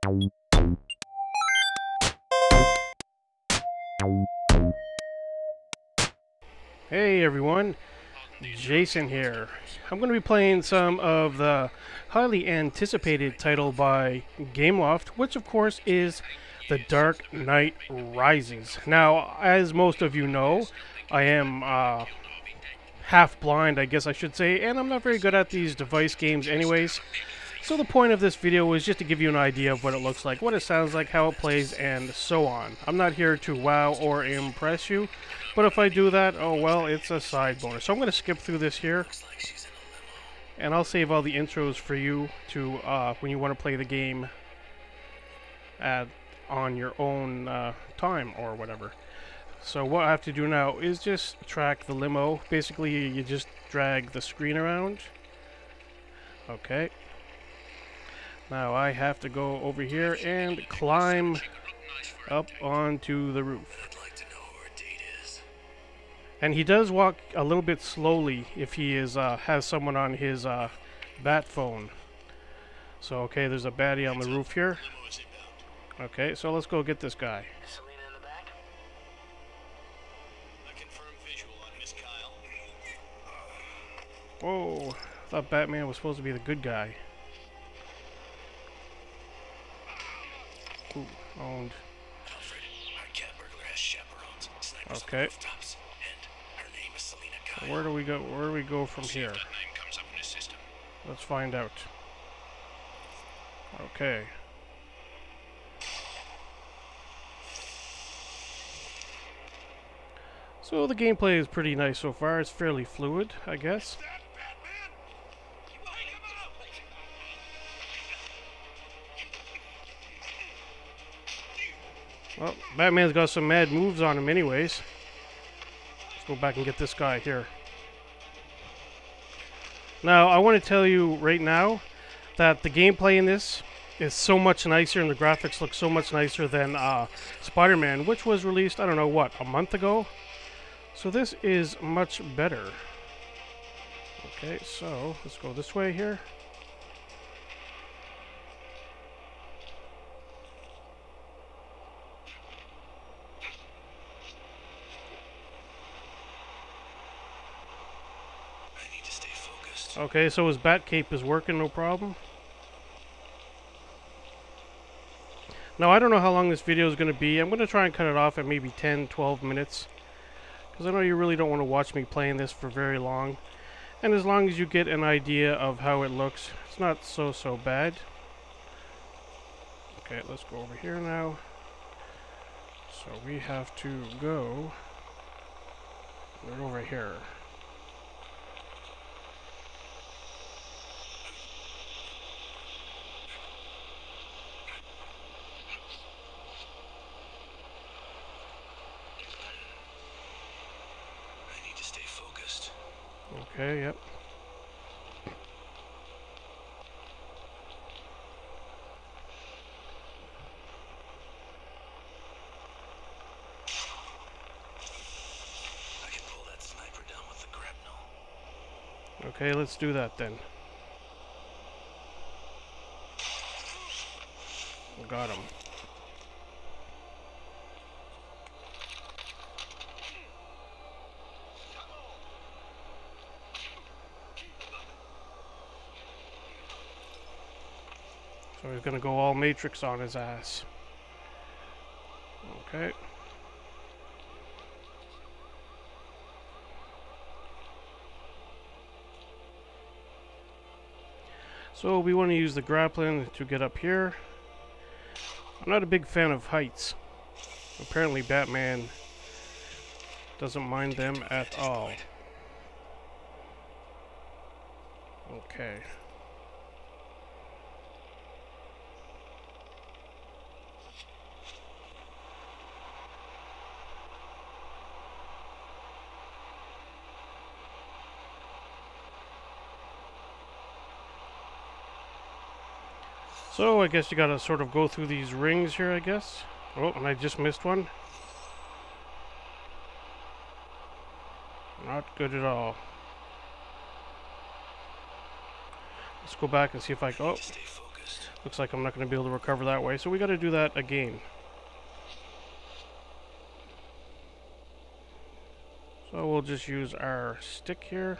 Hey everyone, Jason here. I'm going to be playing some of the highly anticipated title by Gameloft, which of course is The Dark Knight Rises. Now, as most of you know, I am half blind, I guess I should say, and I'm not very good at these device games anyways. So the point of this video is just to give you an idea of what it looks like, what it sounds like, how it plays, and so on. I'm not here to wow or impress you, but if I do that, oh well, it's a side bonus. So I'm going to skip through this here, and I'll save all the intros for you to when you want to play the game on your own time or whatever. So what I have to do now is just track the limo. Basically, you just drag the screen around. Okay. Now I have to go over here and climb up onto the roof. And he does walk a little bit slowly if he is has someone on his bat phone. So okay, there's a baddie on the roof here. Okay, so let's go get this guy. Selina in the back? A confirmed visual on Miss Kyle. Whoa, I thought Batman was supposed to be the good guy. Ooh, owned. Alfred, our cat burglar has chaperones. Snipers on the Okay. rooftops. And her name is Selina Kyle. Where do we go? Where do we go from See here? if that name comes up in his system. Let's find out. Okay. So the gameplay is pretty nice so far. It's fairly fluid, I guess. Well, Batman's got some mad moves on him anyways. Let's go back and get this guy here. Now, I want to tell you right now that the gameplay in this is so much nicer and the graphics look so much nicer than Spider-Man, which was released, I don't know, what, a month ago? So this is much better. Okay, so let's go this way here. I need to stay focused. Okay, so his bat cape is working, no problem. Now, I don't know how long this video is going to be. I'm going to try and cut it off at maybe 10, 12 minutes. Because I know you really don't want to watch me playing this for very long. And as long as you get an idea of how it looks, it's not so bad. Okay, let's go over here now. So we have to go right over here. I need to stay focused. Okay, yep. I can pull that sniper down with the grapnel. Okay, let's do that then. Got him. So he's gonna go all Matrix on his ass. Okay. So we want to use the grappling to get up here. I'm not a big fan of heights. Apparently Batman doesn't mind them at all. Okay. So I guess you gotta sort of go through these rings here, I guess. Oh, and I just missed one. Not good at all. Let's go back and see if I can... Oh, Looks like I'm not going to be able to recover that way, so we got to do that again. So we'll just use our stick here.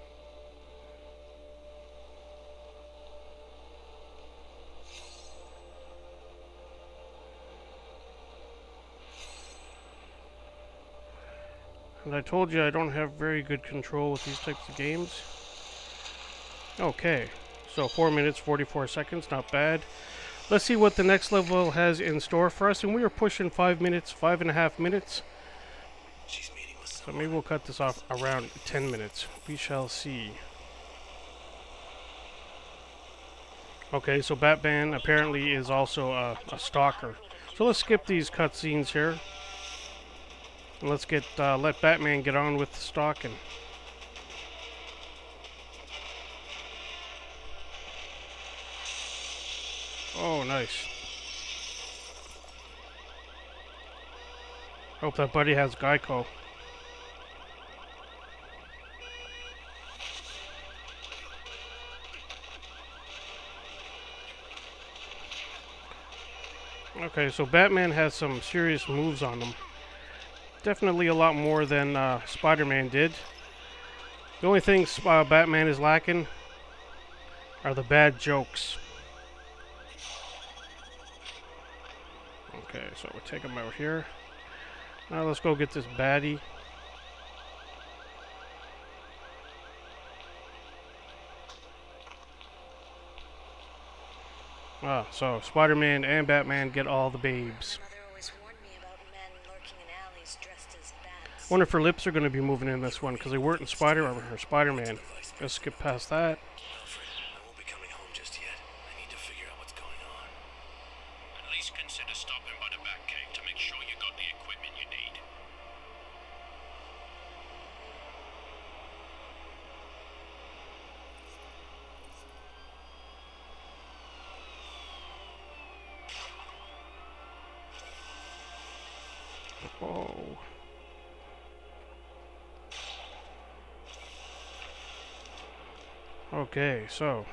And I told you I don't have very good control with these types of games. Okay, so 4 minutes, 44 seconds, not bad. Let's see what the next level has in store for us. And we are pushing 5 minutes, 5.5 minutes. So maybe we'll cut this off around 10 minutes. We shall see. Okay, so Batman apparently is also a stalker. So let's skip these cutscenes here. And let's get let Batman get on with the stalking. Oh, nice. Hope that buddy has Geico. Okay, so Batman has some serious moves on him. Definitely a lot more than Spider-Man did. The only thing Batman is lacking are the bad jokes. Okay, so we'll take him out here. Now let's go get this baddie. Ah, so Spider-Man and Batman get all the babes. Wonder if her lips are going to be moving in this one, because they weren't in Spider-Man. Let's skip past that. I won't be coming home just yet. I need to figure out what's going on. At least consider stopping by the Batcave to make sure you got the equipment you need. Oh. Okay, so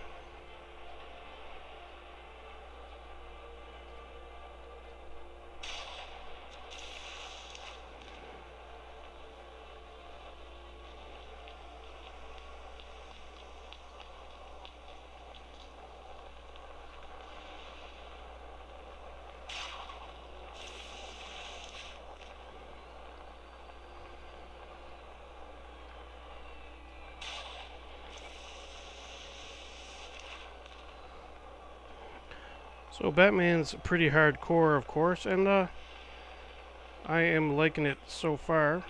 Batman's pretty hardcore, of course, and I am liking it so far.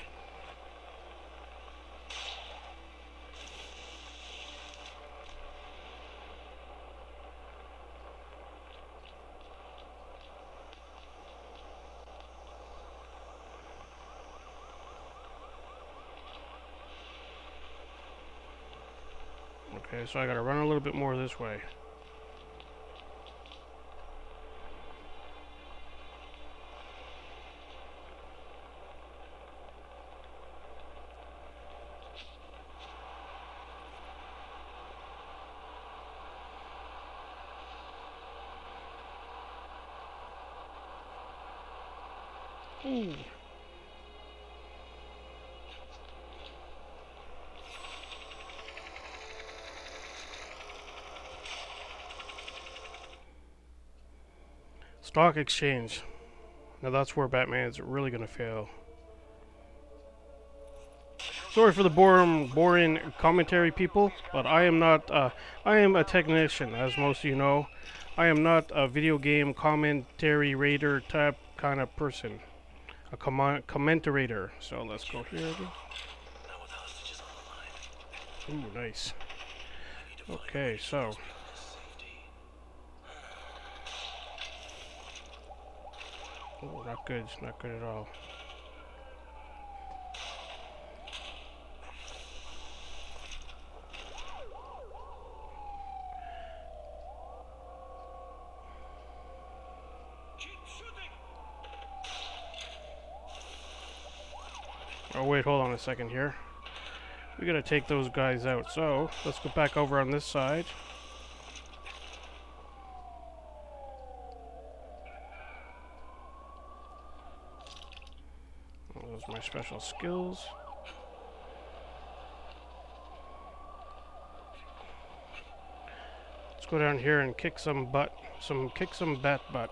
Okay, so I gotta run a little bit more this way. Ooh. Stock exchange. Now that's where Batman's really gonna fail. Sorry for the boring commentary, people, but I am not. I am a technician, as most of you know. I am not a video game commentary rater type kind of person. A commentator. So let's go here. Ooh, nice. Okay, so. Oh, not good. Not good at all. Oh wait, hold on a second here. We gotta take those guys out. So let's go back over on this side. Those are my special skills. Let's go down here and kick some butt. Kick some bat butt.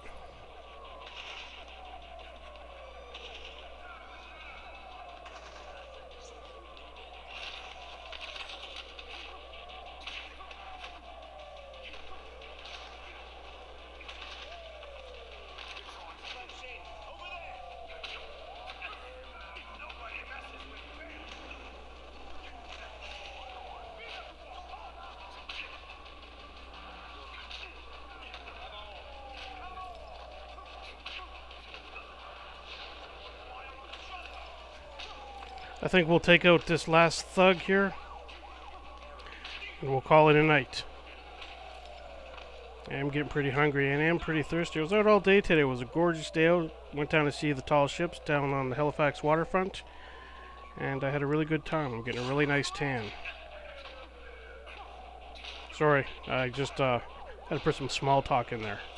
I think we'll take out this last thug here, and we'll call it a night. I am getting pretty hungry and I am pretty thirsty. I was out all day today. It was a gorgeous day out. Went down to see the tall ships down on the Halifax waterfront, and I had a really good time. I'm getting a really nice tan. Sorry, I just had to put some small talk in there.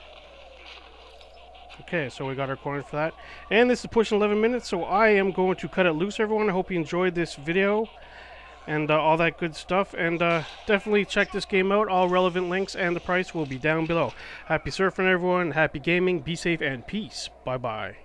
Okay, so we got our coin for that. And this is pushing 11 minutes, so I am going to cut it loose, everyone. I hope you enjoyed this video and all that good stuff. And definitely check this game out. All relevant links and the price will be down below. Happy surfing, everyone. Happy gaming. Be safe and peace. Bye-bye.